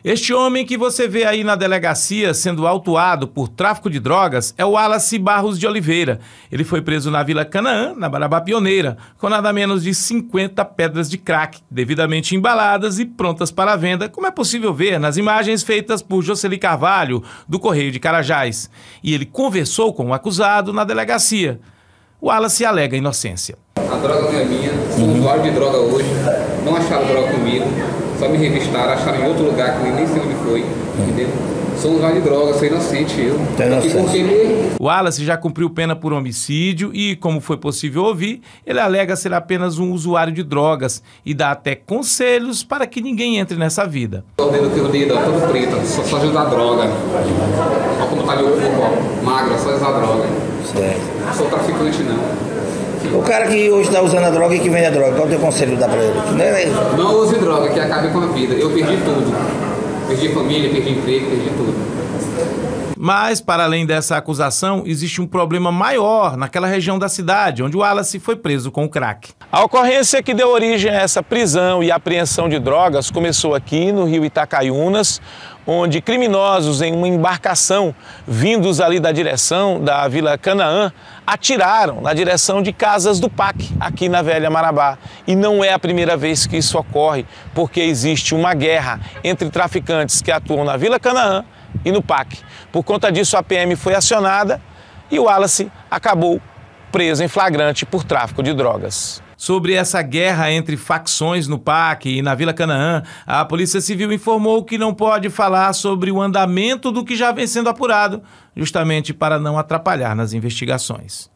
Este homem que você vê aí na delegacia sendo autuado por tráfico de drogas é o Wallace Barros de Oliveira. Ele foi preso na Vila Canaã, na Marabá Pioneira, com nada menos de 50 pedras de crack, devidamente embaladas e prontas para a venda, como é possível ver nas imagens feitas por Jocely Carvalho, do Correio de Carajás. E ele conversou com o acusado na delegacia. O Wallace alega inocência. A droga não é minha, sou usuário de droga hoje, não acharam droga comigo, só me revistaram, acharam em outro lugar que nem sei onde foi, entendeu? Sou usuário de droga, sou inocente eu. O Wallace já cumpriu pena por homicídio e, como foi possível ouvir, ele alega ser apenas um usuário de drogas e dá até conselhos para que ninguém entre nessa vida. O dedo todo preto, só de usar droga. Olha como tá meu corpo, ó, magro, só usar droga. Certo. Não sou traficante não. O cara que hoje está usando a droga e que vende a droga, qual é o teu conselho dá para ele? Não use droga, que acabe com a vida. Eu perdi tudo. Perdi família, perdi emprego, perdi tudo. Mas, para além dessa acusação, existe um problema maior naquela região da cidade, onde o Wallace foi preso com o crack. A ocorrência que deu origem a essa prisão e apreensão de drogas começou aqui no rio Itacaiunas, onde criminosos em uma embarcação, vindos ali da direção da Vila Canaã, atiraram na direção de casas do PAC, aqui na Velha Marabá. E não é a primeira vez que isso ocorre, porque existe uma guerra entre traficantes que atuam na Vila Canaã e no PAC. Por conta disso, a PM foi acionada e o Wallace acabou preso em flagrante por tráfico de drogas. Sobre essa guerra entre facções no PAC e na Vila Canaã, a Polícia Civil informou que não pode falar sobre o andamento do que já vem sendo apurado, justamente para não atrapalhar nas investigações.